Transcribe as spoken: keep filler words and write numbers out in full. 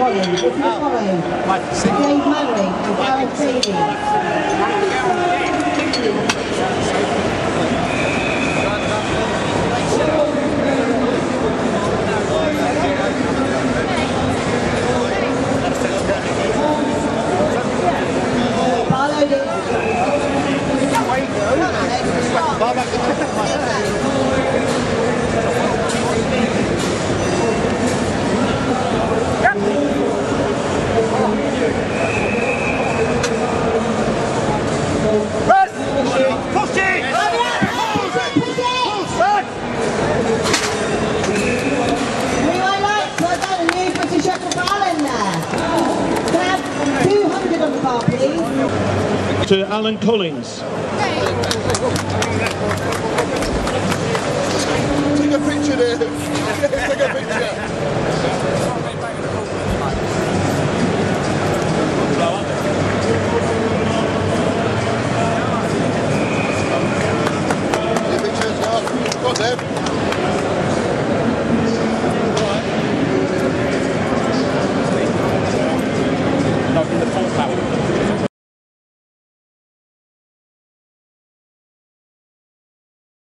Collins. If you follow, Dave Manley and Gareth Davies. To Alan Collins. Take a picture there. Take a picture. Your picture's gone. Go on, Dave.